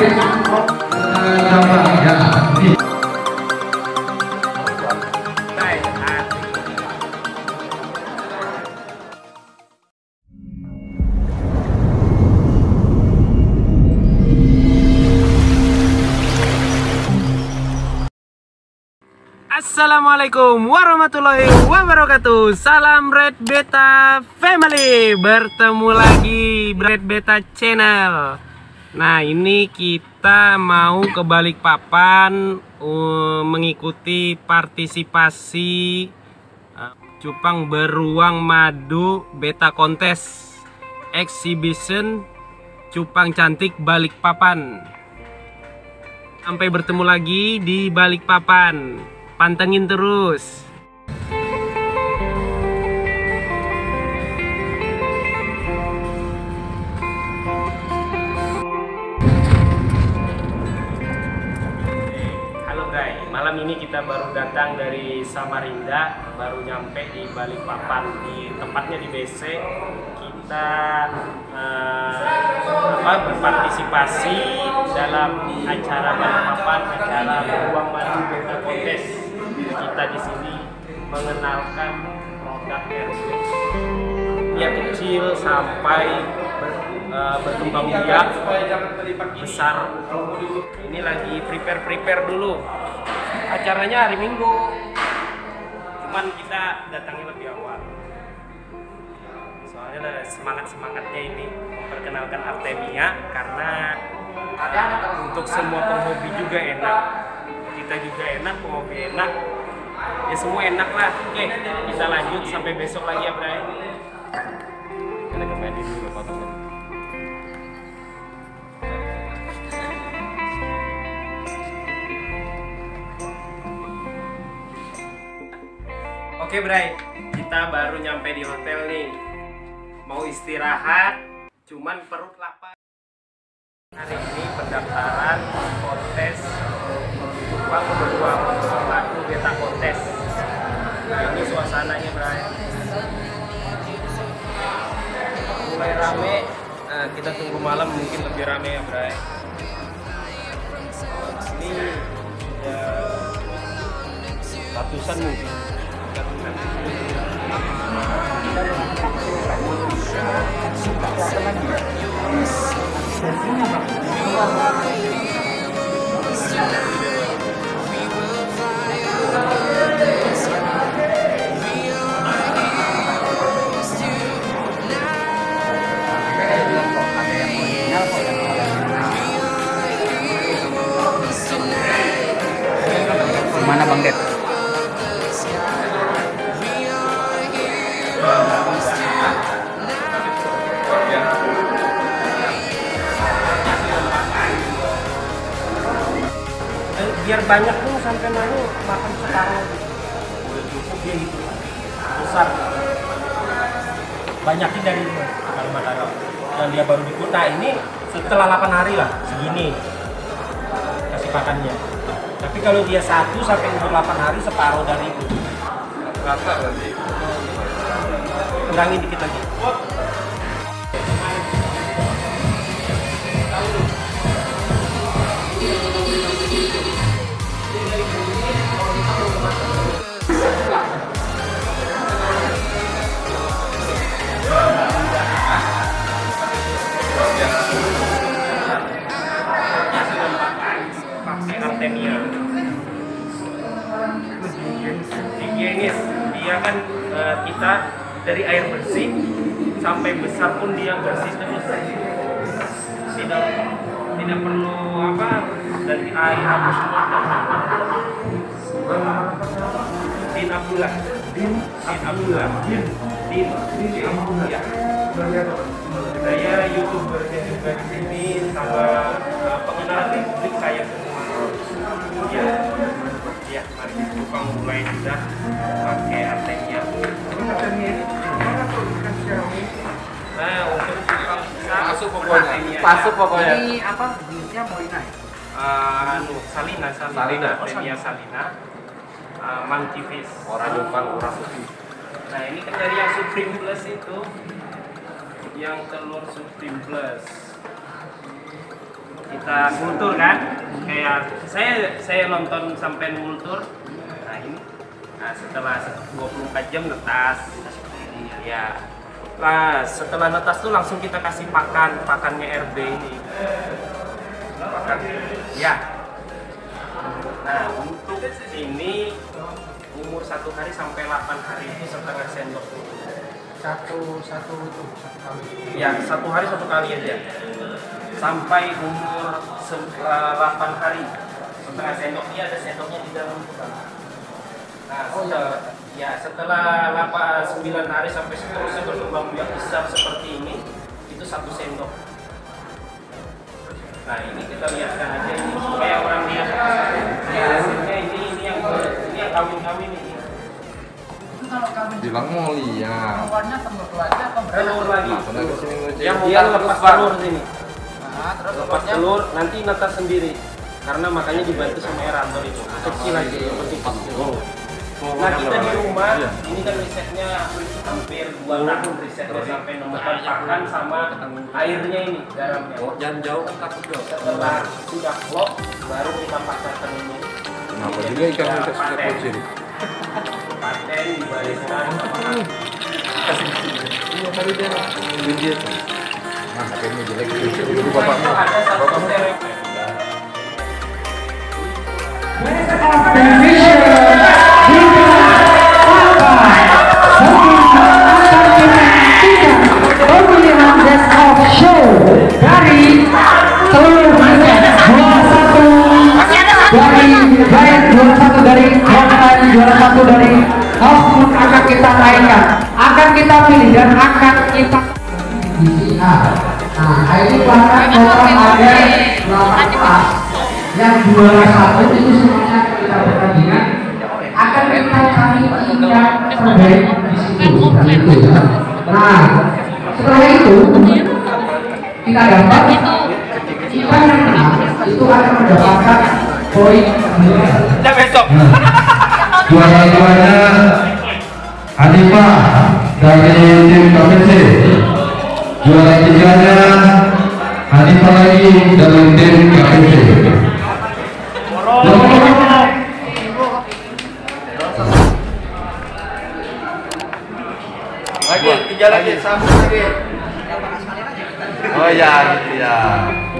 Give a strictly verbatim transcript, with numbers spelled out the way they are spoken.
Assalamualaikum warahmatullahi wabarakatuh. Salam Red Beta Family. Bertemu lagi Red Beta Channel. Nah, ini kita mau ke Balikpapan uh, mengikuti partisipasi uh, Cupang Beruang Madu Beta Kontes Exhibition Cupang Cantik Balikpapan. Sampai bertemu lagi di Balikpapan. Pantengin terus. Halo guys, malam ini kita baru datang dari Samarinda, baru nyampe di Balikpapan, di tempatnya di B C. Kita uh, apa, berpartisipasi dalam acara Balikpapan, acara Beruang Madu Beta Kontes. Kita di sini mengenalkan produk Airbag yang kecil sampai ber, uh, berkembang biak besar. Ini lagi prepare prepare dulu. Acaranya hari Minggu, cuman kita datangnya lebih awal. Soalnya semangat semangatnya ini memperkenalkan Artemia, karena untuk semua penghobi juga enak. Kita juga enak, penghobi enak, ya semua enak lah. Oke, kita lanjut sampai besok lagi ya Bray. Kita kembali dulu fotonya. Oke Bray, kita baru nyampe di hotel nih. Mau istirahat, cuman perut lapar. Hari ini pendaftaran kontes Cupang Beruang Madu Beta Kontes. Ini suasananya Bray. Mulai rame, nah, kita tunggu malam mungkin lebih rame ya Bray. Ini ya ratusan mungkin. Mana Bang Det? Biar banyak tuh sampai mana makan separuh dia gitu besar, banyaknya dari Kalimantan dan dia baru di kota ini setelah delapan hari lah segini kasih pakannya. Tapi kalau dia satu sampai umur delapan hari separuh dari itu. Rata berarti. Kurangin dikit lagi. Artemia higienis, dia kan uh, kita dari air bersih sampai besar pun dia bersih terus, tidak tidak perlu apa dari air apa semua. Din Abdullah, Din Abdullah, Din Din Abdullah. Ya. Saya youtubernya juga di sini, sama uh, pengenalan publik saya semua. Ya, ya, mari kita Cupang mulai sudah pakai Artemia. Nah, untuk Cupang bisa masuk pokoknya. Masuk pokoknya. Ini apa? Jenisnya Moina ya? Uh, anu, Salina, Salina, Salina. Artemia Salina. Uh, Monkey Fish. Orang Jepang, orang putih. Nah, ini kan dari yang Supreme Plus itu, yang telur Supreme Plus. kita kultur kan, kayak saya saya nonton sampai kultur. Nah ini, nah setelah dua puluh empat jam netas, ya. Nah setelah netas tuh langsung kita kasih pakan, pakannya R B ini. Pakan, ya. Nah untuk ini umur satu hari sampai delapan hari itu setengah sendok. Satu satu itu satu kali. Ya satu hari satu kali aja. Sampai umur delapan hari setengah sendok, dia ada sendoknya di dalam itu kan. Nah setelah, ya setelah delapan sembilan hari sampai seterusnya berkembang biak besar seperti ini, itu satu sendok. Nah ini kita lihatkan aja ini supaya orang lihat. Ya, hasilnya ini ini yang ini yang kawin-kawin ini. Itu kalau kami bilang mau lihat. keluarnya telur lagi atau berapa? Telur lagi. Nah, pernah kesini ngecek. Yang dia lepas telur sini. Nah, terus Lepas telurnya telur nanti netas sendiri. Karena makanya dibantu sama Erantor itu. Kecil aja yang penting kecil. Nah kita di rumah, ini kan risetnya hampir dua tahun risetnya sampai nemukan pakan sama airnya ini, garamnya. Jangan jauh kan takut jauh. Setelah sudah klop, baru kita pasarkan ini. Kenapa juga ikan kita sudah kecil? Paten dibariskan sama Iya tadi dia dia. Nah, H P-nya jelek itu bapakmu. ada satu stereo. Dari telur basket juara satu dari baik juara satu dari konten juara satu dari Osmond akan kita mainkan, akan kita pilih dan akan kita di A. Nah ini bahkan total ada delapan kelas yang juara satu itu semuanya kita pertandingan akan kita cari tiga terbaik di situ dan itu ya. Nah setelah itu kita dapat ikan yang menang itu akan mendapatkan poin Ya besok. juara-juaranya Hanifah dari tim K P C, juara tiganya Hanifah lagi dari tim K P C. Lagi, tiga lagi, sambung lagi. Oh ya, gitu ya.